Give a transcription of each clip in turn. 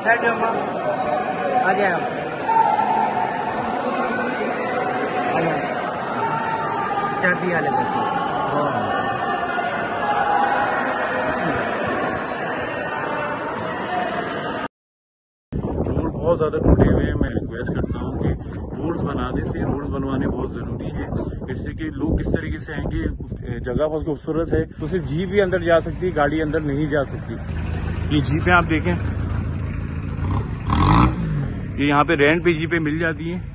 Side में आ जाए चाबी आ लगा रोड बहुत ज़्यादा टूटे हुए हैं। मैं रिक्वेस्ट करता हूँ कि रोड्स बनाने से रोड्स बनवाने बहुत ज़रूरी है, इससे कि लोग किस तरीके से आएंगे। जगह बहुत खूबसूरत है, तो सिर्फ जीप ही अंदर जा सकती है, गाड़ी अंदर नहीं जा सकती। ये जीपें आप देखें, ये यहाँ पे रेंट पे जीपें मिल जाती हैं।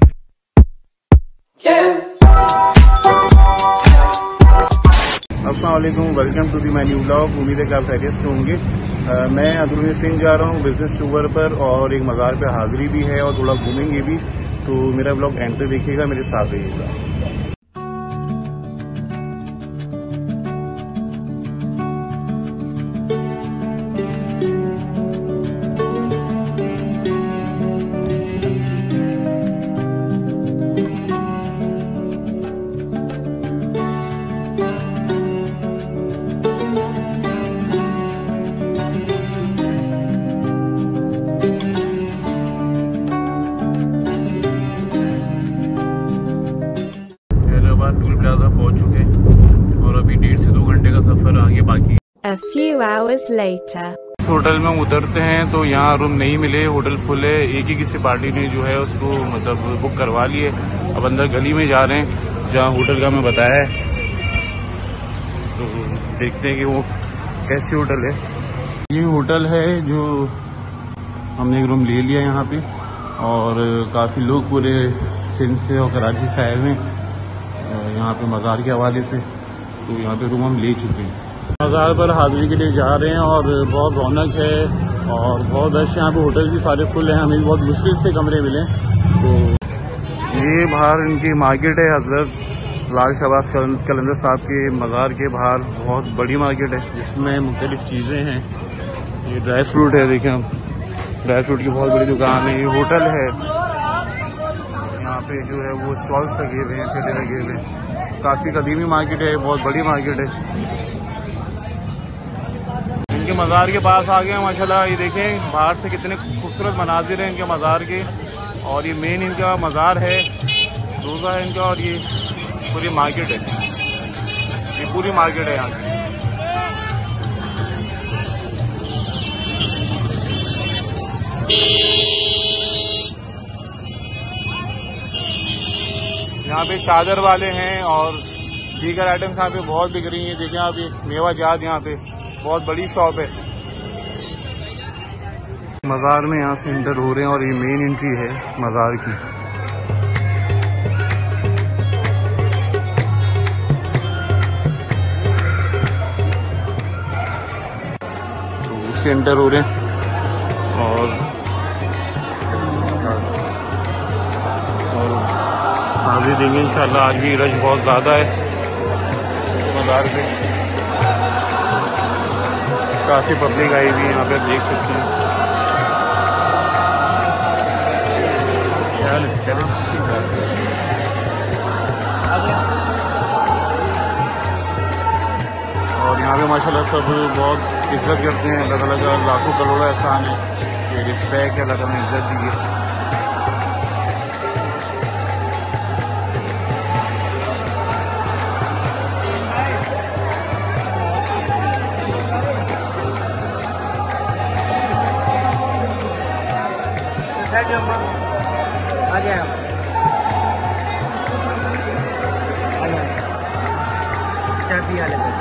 अस्सलाम वालेकुम, welcome to the my new vlog. उम्मीद है कि आप खैरियत से होंगे। मैं अब्दुल सिंह जा रहा हूँ बिजनेस टूर पर, और एक मज़ार पे हाजिरी भी है और थोड़ा घूमेंगे भी, तो मेरा व्लॉग एंड तक देखिएगा, मेरे साथ रहिएगा। टूल प्लाजा पहुंच चुके हैं और अभी 1.5 से 2 घंटे का सफर आगे बाकी। A few hours later. इस होटल में उतरते हैं तो यहाँ रूम नहीं मिले, होटल फुल है। एक ही किसी पार्टी ने जो है उसको मतलब बुक करवा लिए। अब अंदर गली में जा रहे हैं जहाँ होटल का हमें बताया है, तो देखते हैं कि वो कैसी होटल है। ये होटल है जो हमने एक रूम ले लिया यहाँ पे, और काफ़ी लोग पूरे सिंध से और कराची से आए हुए हैं यहाँ पे मज़ार के हवाले से, तो यहाँ पे रूम हम ले चुके हैं। मज़ार पर हाजिरी के लिए जा रहे हैं और बहुत रौनक है और बहुत रश। यहाँ पे होटल भी सारे फुल हैं, हमें बहुत मुश्किल से कमरे मिले। तो ये बाहर इनकी मार्केट है, हज़रत लाल शहबाज कलंदर साहब के मज़ार के बाहर बहुत बड़ी मार्केट है जिसमें मुख्तलिफ़ चीज़ें हैं। ये ड्राई फ्रूट है, देखें हम, ड्राई फ्रूट की बहुत बड़ी दुकान है। ये होटल है, यहाँ पे जो है वो स्टॉल्स लगे हुए हैं, ठेले लगे हुए हैं। काफ़ी कदीमी मार्केट है, बहुत बड़ी मार्केट है। इनके मज़ार के पास आ गए हैं माशाल्लाह। ये देखें बाहर से कितने खूबसूरत मनाजिर हैं इनके मज़ार के, और ये मेन इनका मज़ार है, रोज़ा है इनका, और ये पूरी मार्केट है, ये पूरी मार्केट है यहाँ की। यहाँ पे चादर वाले हैं और दीगर आइटम्स यहाँ पे बहुत बिक रही हैं। देखिए आप, ये मेवा जात यहाँ पे बहुत बड़ी शॉप है। मज़ार में यहाँ से इंटर हो रहे हैं और ये मेन एंट्री है मज़ार की। तो इससे इंटर हो रहे हैं और हाजिर देंगे इंशाल्लाह। आज भी रश बहुत ज़्यादा है मज़ार पे, काफ़ी पब्लिक आई हुई है यहाँ पे, आप देख सकते हैं। और यहाँ पे माशाल्लाह सब बहुत इज्जत करते हैं। अल्लाह ताला का लाखों करोड़ों एहसान है, ये रिस्पेक्ट है, अल्लाह ताला ने इज्जत दी है। आ जाए चाबी आ लगा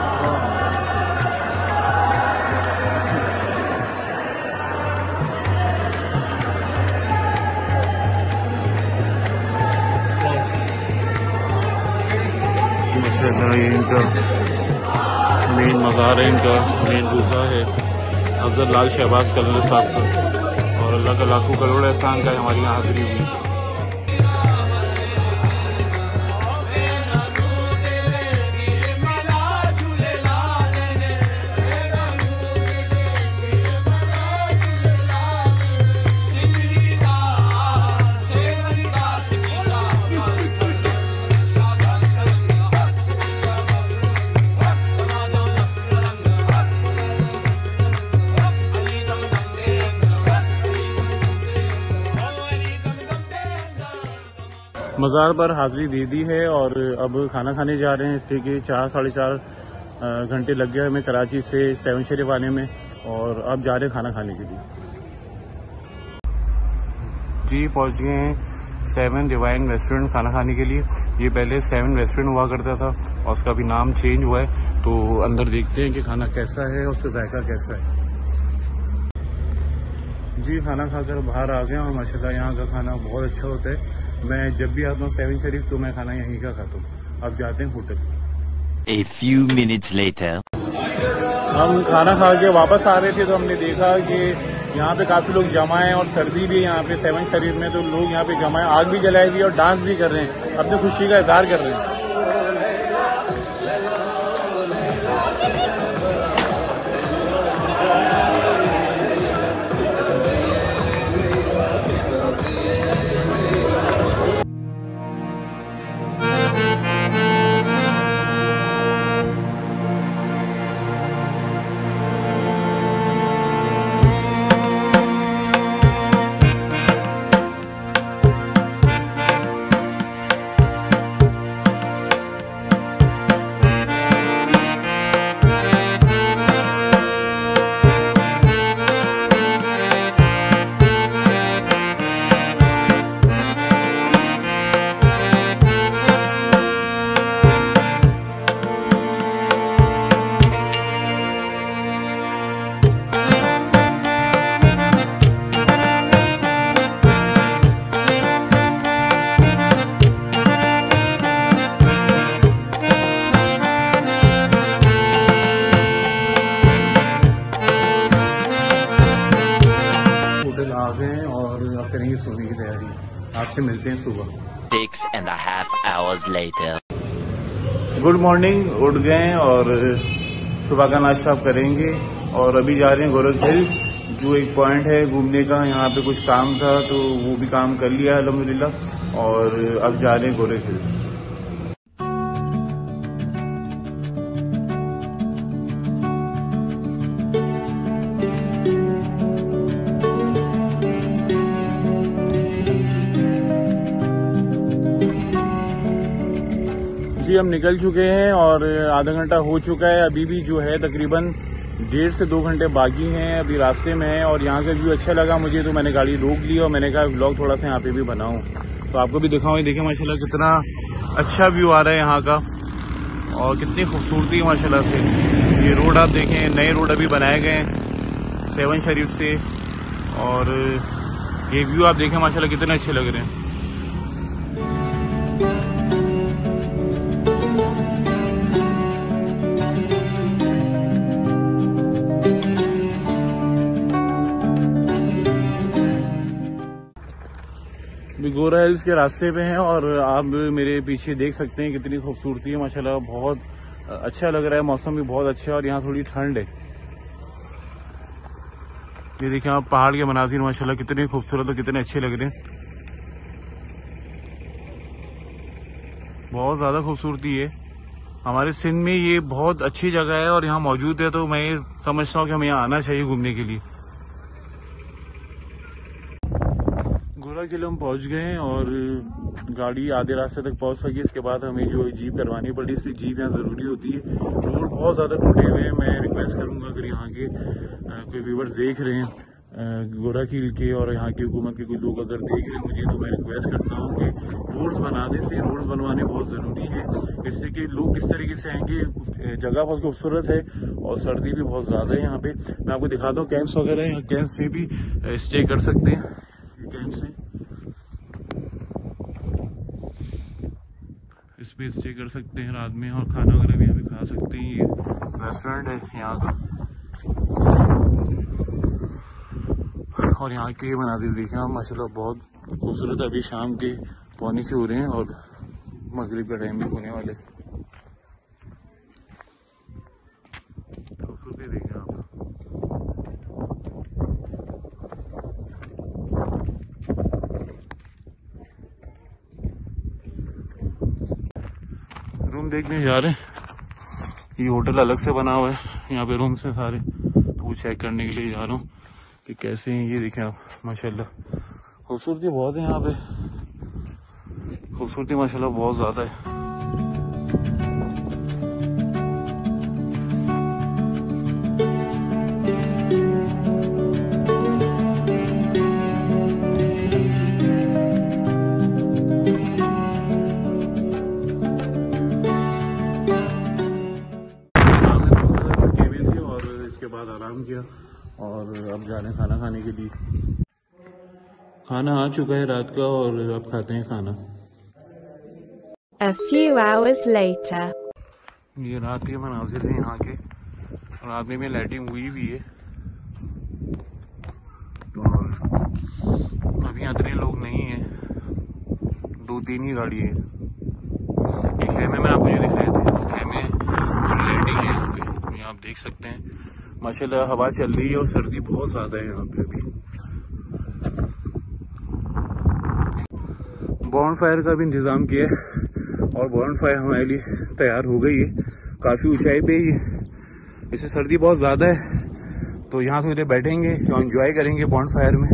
ये इनका मेन मज़ार है, इनका मेन रोज़ा है हज़रत लाल शहबाज कलंदर साहब का, और अल्लाह का लाखों करोड़ एहसान का हमारी यहाँ हाजिरी हुई। मज़ार पर हाजिरी दे दी है और अब खाना खाने जा रहे हैं। इसलिए कि 4-4.5 घंटे लग गए हमें कराची से 7 शरीफ आने में, और अब जा रहे हैं खाना खाने के लिए। जी पहुंच गए हैं 7 डिवाइन रेस्टोरेंट खाना खाने के लिए। ये पहले 7 रेस्टोरेंट हुआ करता था और उसका भी नाम चेंज हुआ है। तो अंदर देखते हैं कि खाना कैसा है, उसका जायका कैसा है। जी खाना खाकर बाहर आ गए और माशाल्लाह यहाँ का खाना बहुत अच्छा होता है। मैं जब भी आता हूँ 7 शरीफ तो मैं खाना यहीं का खाता हूँ। अब जाते हैं hotel. A few minutes later. हम खाना खा के वापस आ रहे थे तो हमने देखा कि यहाँ पे काफी लोग जमा हैं और सर्दी भी है यहाँ पे 7 शरीफ में, तो लोग यहाँ पे जमा है, आग भी जलाई हुई और डांस भी कर रहे हैं, अपनी खुशी का इजहार कर रहे हैं। आ गए और अब करेंगे सोने की तैयारी। आपसे मिलते हैं सुबह। 6.5 hours later. गुड मॉर्निंग, उठ गए और सुबह का नाश्ता आप करेंगे और अभी जा रहे हैं गोरख हिल, जो एक पॉइंट है घूमने का। यहाँ पे कुछ काम था तो वो भी काम कर लिया अल्हम्दुलिल्लाह, और अब जा रहे हैं गोरख हिल। जी हम निकल चुके हैं और आधा घंटा हो चुका है। अभी भी जो है तकरीबन 1.5 से 2 घंटे बाकी हैं, अभी रास्ते में है। और यहाँ का व्यू अच्छा लगा मुझे तो मैंने गाड़ी रोक ली और मैंने कहा व्लॉग थोड़ा सा यहाँ पे भी बनाऊं, तो आपको भी दिखाऊं। देखिए माशाल्लाह कितना अच्छा व्यू आ रहा है यहाँ का और कितनी खूबसूरती है माशाल्लाह से। ये रोड आप देखें, नए रोड अभी बनाए गए हैं 7 शरीफ से, और ये व्यू आप देखें माशाल्लाह कितने अच्छे लग रहे हैं। गोरा हिल्स के रास्ते पे हैं और आप मेरे पीछे देख सकते हैं कितनी खूबसूरती है माशाल्लाह। बहुत अच्छा लग रहा है, मौसम भी बहुत अच्छा है और यहाँ थोड़ी ठंड है। ये देखिए आप पहाड़ के मनाजिर माशाल्लाह कितने खूबसूरत और कितने अच्छे लग रहे हैं। बहुत ज्यादा खूबसूरती है। हमारे सिंध में ये बहुत अच्छी जगह है और यहाँ मौजूद है, तो मैं समझता हूँ कि हमें यहाँ आना चाहिए घूमने के लिए। गोरा किले हम पहुंच गए और गाड़ी आधे रास्ते तक पहुंच सकी। इसके बाद हमें जो जीप करवानी पड़ी, इसलिए जीप यहाँ जरूरी होती है। रोड बहुत ज्यादा टूटे हुए हैं। मैं रिक्वेस्ट करूंगा अगर यहाँ के कोई व्यूवर्स देख रहे हैं गोरा किल के और यहाँ की हुकूमत के कोई लोग अगर देख रहे हैं मुझे, तो मैं रिक्वेस्ट करता हूँ कि रोड्स बना दें। से रोड्स बनवाने बहुत जरूरी है, इससे कि लोग किस तरीके से आएंगे। जगह बहुत खूबसूरत है और सर्दी भी बहुत ज्यादा है यहाँ पे। मैं आपको दिखाता हूँ कैंप्स वगैरह, यहाँ कैंप्स में भी स्टे कर सकते हैं। कैंप से इस पे स्टे कर सकते हैं रात में और खाना वगैरह भी हमें खा सकते हैं। ये रेस्टोरेंट है यहाँ का और यहाँ के मनाजिर देखें आप माशाल्लाह बहुत खूबसूरत। अभी शाम के 5:45 हो रहे हैं और मगरिब का टाइम भी होने वाले। खूबसूरती देखें आप। रूम देखने जा रहे हैं। ये होटल अलग से बना हुआ है, यहाँ पे रूम्स हैं सारे, तो वो चेक करने के लिए जा रहा हूँ कि कैसे हैं। ये देखें आप माशाल्लाह खूबसूरती बहुत है यहाँ पे। खूबसूरती माशाल्लाह बहुत ज़्यादा है। इसके बाद आराम किया और अब जा रहे हैं खाना खाने के लिए। खाना आ चुका है रात का और अब खाते हैं खाना। A few hours later. ये रात के मनाजिर हैं यहाँ के। रात में लाइटिंग हुई भी है और अभी इतने लोग नहीं हैं, 2-3 ही गाड़ी है। ये खेमे मैंने आपको जो दिखाए थे, तो खेमे और लाइटिंग है यहाँ पे, ये आप देख सकते हैं। माशाल्लाह हवा चल रही है और सर्दी बहुत ज़्यादा है यहाँ पे अभी। बॉनफायर का भी इंतज़ाम किया है और बॉनफायर हमारे लिए तैयार हो गई है। काफ़ी ऊंचाई पे ही, इससे सर्दी बहुत ज़्यादा है, तो यहाँ थोड़ी देर बैठेंगे और एंजॉय करेंगे बॉनफायर में।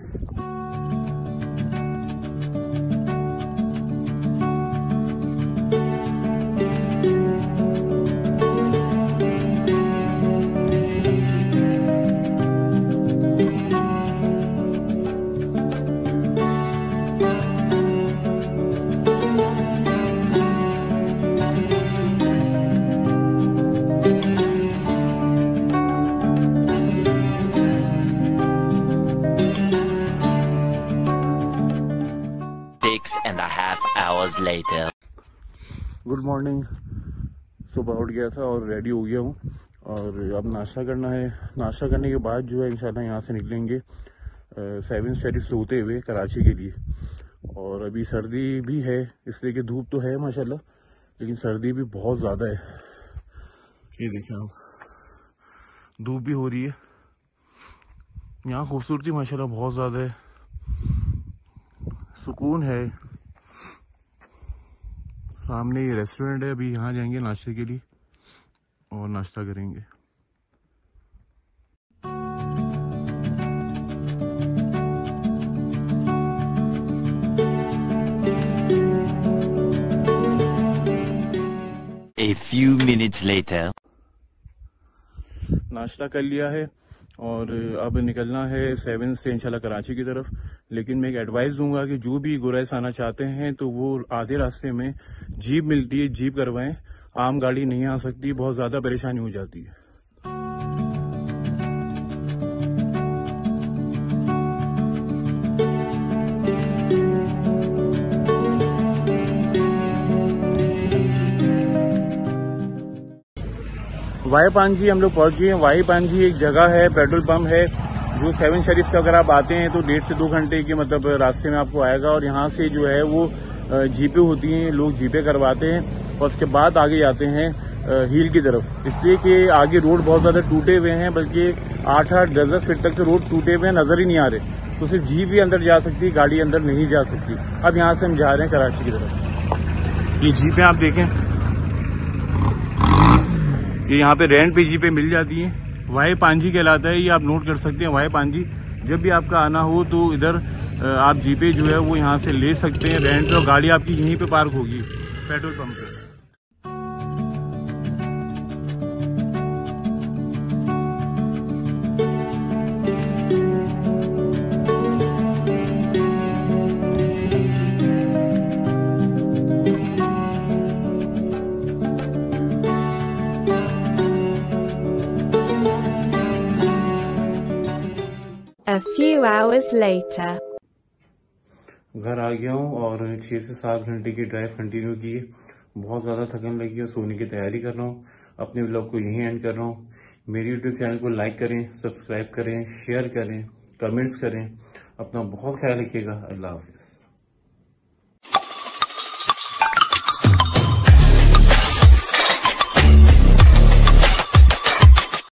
Later. Good morning. सुबह उठ गया था और रेडी हो गया हूँ और अब नाश्ता करना है। नाश्ता करने के बाद जो है इंशाल्लाह यहाँ से निकलेंगे 7 शरीफ से होते हुए कराची के लिए। और अभी सर्दी भी है, इसलिए कि धूप तो है माशाल्लाह, लेकिन सर्दी भी बहुत ज़्यादा है। ये देखें आप, धूप भी हो रही है। यहाँ खूबसूरती माशाल्लाह बहुत ज़्यादा है, सुकून है। सामने ये रेस्टोरेंट है, अभी यहाँ जाएंगे नाश्ते के लिए और नाश्ता करेंगे। A few minutes later. नाश्ता कर लिया है और अब निकलना है 7 से इंशाल्लाह कराची की तरफ। लेकिन मैं एक एडवाइस दूंगा कि जो भी गुरैस आना चाहते हैं तो वो आधे रास्ते में जीप मिलती है, जीप करवाएं। आम गाड़ी नहीं आ सकती, बहुत ज़्यादा परेशानी हो जाती है। वाई पांजी हम लोग पहुंच गए हैं। वाई पांजी एक जगह है, पेट्रोल पंप है, जो 7 शरीफ से अगर आप आते हैं तो 1.5 से 2 घंटे के मतलब रास्ते में आपको आएगा। और यहाँ से जो है वो जीपे होती हैं, लोग जीपे करवाते हैं और उसके बाद आगे जाते हैं हील की तरफ। इसलिए कि आगे रोड बहुत ज़्यादा टूटे हुए हैं, बल्कि 8-8, 10-10 फीट तक के रोड टूटे हुए हैं, नज़र ही नहीं आ रहे। तो सिर्फ जीप ही अंदर जा सकती, गाड़ी अंदर नहीं जा सकती। अब यहाँ से हम जा रहे हैं कराची की तरफ। ये जीपें आप देखें, ये यहाँ पे रेंट पे जीपें मिल जाती हैं। वाई पांजी कहलाता है, ये आप नोट कर सकते हैं। वाई पांजी, जब भी आपका आना हो तो इधर आप जीपे जो है वो यहाँ से ले सकते हैं रेंट पे, और गाड़ी आपकी यहीं पे पार्क होगी पेट्रोल पंप पे। A few hours later. घर आ गया हूँ और 6 से 7 घंटे की ड्राइव कंटिन्यू की है। बहुत ज़्यादा थकन लगी है, सोने की तैयारी कर रहा हूँ। अपने व्लॉग को यहीं एंड कर रहा हूँ। मेरे यूट्यूब चैनल को लाइक करें, सब्सक्राइब करें, शेयर करें, कमेंट्स करें। अपना बहुत ख्याल रखिएगा। अल्लाह हाफिज़।